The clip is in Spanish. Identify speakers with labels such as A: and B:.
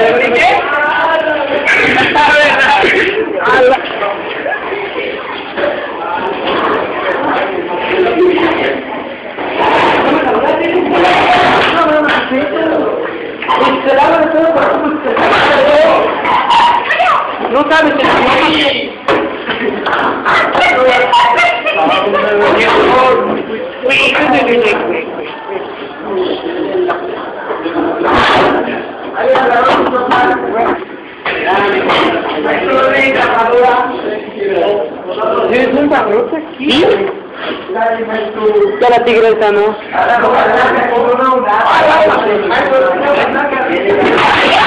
A: ¿Qué? No sabes que ¿tienes un barrote aquí? ¿Sí? Ya la tigresa, ¿no?